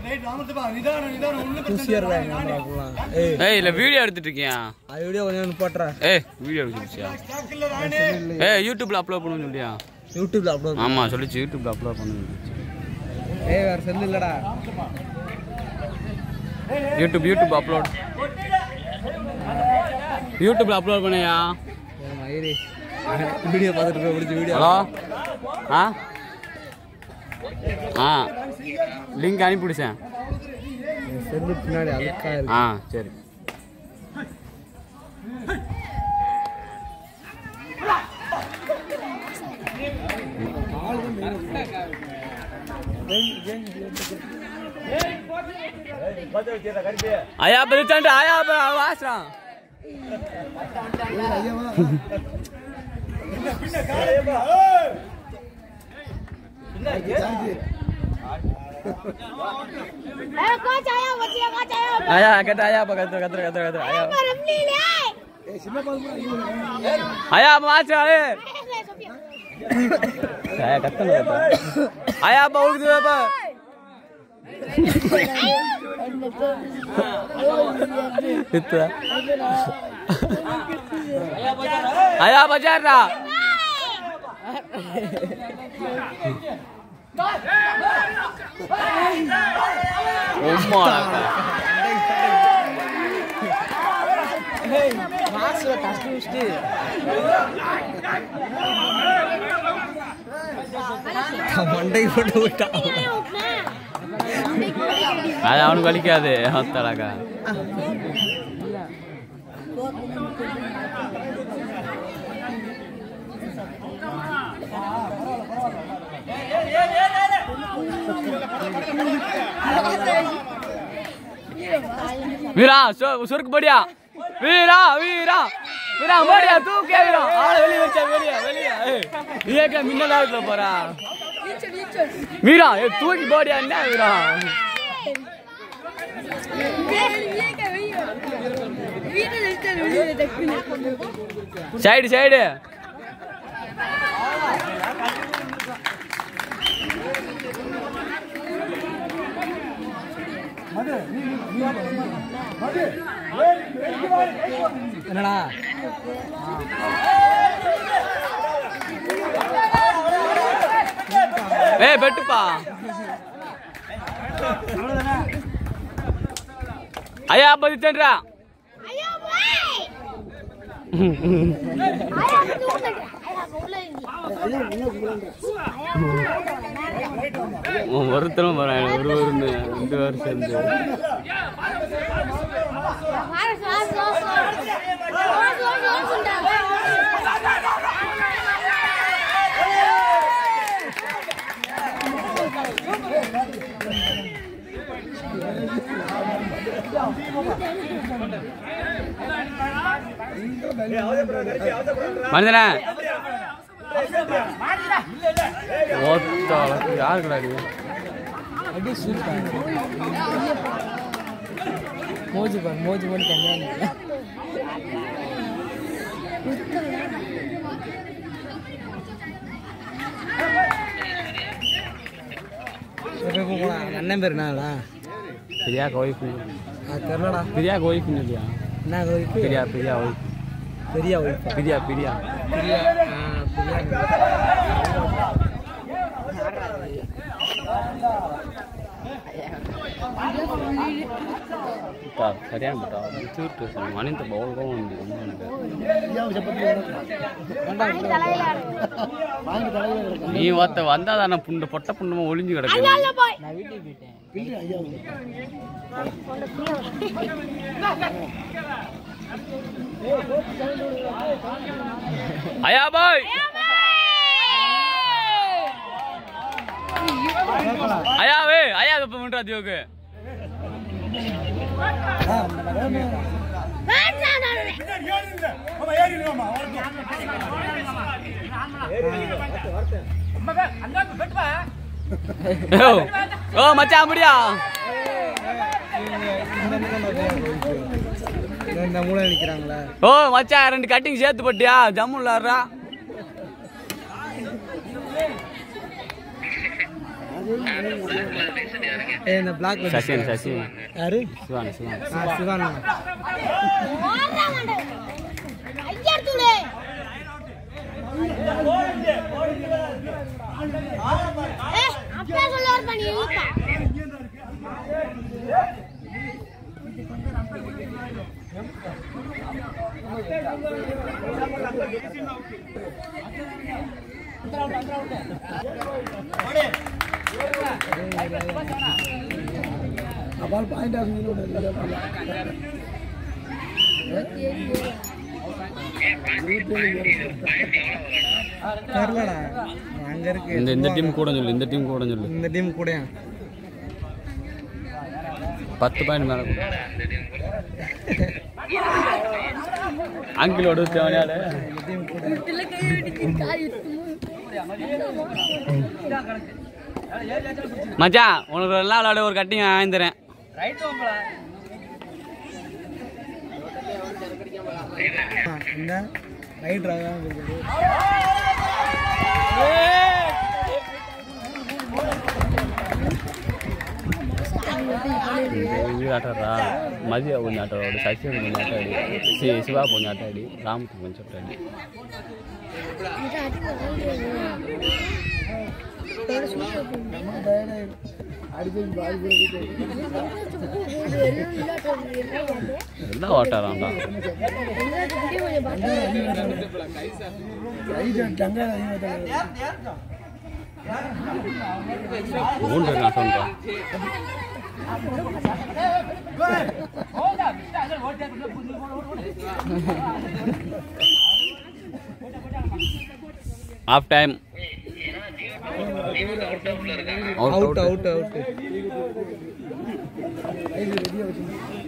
ஏய் இல்ல வீடியோ எடுத்துட்டு இருக்கியா? அது வீடியோ கொஞ்சம் போட்றா. ஏய் வீடியோ எடுத்துச்சியா? ஏய் யூடியூப்ல அப்லோட் பண்ணனும் சொல்லியா? யூடியூப்ல அப்லோட். ஆமா சொல்லிச்சு யூடியூப்ல அப்லோட் பண்ணனும். ஏய் வேற செல் இல்லடா. YouTube upload. யூடியூப்ல அப்லோட் பண்ணியா? மயிரி வீடியோ பார்த்துட்டு இருக்க முடிஞ்ச வீடியோ. ஹலோ லிங்க் அனுப்பிடுச்சேன். செல்லு பின்னாடி அழுக்கா இருக்கு. சரி. आया बलचंड आया वासरा आया कट आया कतर आया आया वासरा आया कत्तन आया बहुत दूर पर इतना आया बाजार ना Hey, masuk tas mesti. Mandai photo uta. Ada orang kali kya de, hatta laga. Vira, surg बढ़िया. वीरा वीरा वीरा बढ़िया तू क्या वीरा आले वेली बच्चा बढ़िया ये क्या मिनल आउट लो परा वीरा ये तू की बढ़िया ना वीरा ये क्या भैया वीरा जैसे वीडियो देखने साइड साइड என்னடா ஏய் பெட்டுப்பா ஐயா பதிச்சன்றா ஐயா போய் ஐயா ஒருத்தரும் வராங்க ஒரு ரெண்டு பேர் சேர்ந்து மனிதனா யாரு கிடையாது அடி சூப்பர் மோஜு பண்ணி கம்மியான அண்ணன் பேர் என்னடா பிரியா கோயிஃப் தெரியலடா பிரியா கோயிஃப் இல்லையா என்ன கோயிஃப் பிரியா ஒய்ஃப் பெரிய ஒய்ஃப் பிரியா சரியான பட்டா தூட்டு மணிந்த பவுல் நீ ஒருத்த வந்தாதான புண்ட பொட்ட புண்டமா ஒளிஞ்சு கிடக்கு आया भाई आया वे आया तो मिनट दियो के ओ मचा बढ़िया இந்த மூளை நிக்கிறாங்களா ஓ மச்சான் ரெண்டு கட்டிங் சேர்த்து போட்டியா ஜம்முலாரா இந்த பிளாக் சசி யாரு சிவான் சிவான் பாயிண்ட் இந்த டீம் கூட சொல்லு இந்த டீம் கூட 10 பாயிண்ட் மேல அங்கிலோட தேவனால மச்சான் உனக்கு எல்லாம் விளையாட ஒரு கட்டிங் வாங்கி தரேன் ఆటారా మధ్య కొంచెం ఆటాడు సత్యం కొంచెం ఆటాడి శివ కొంచెం ఆటాడి రాముకి కొంచెం ఆటాడి எல்லாம் ஓட்டாராண்டா மூன்று நான் சொல்றேன் ஆஃப் டைம் அவுட்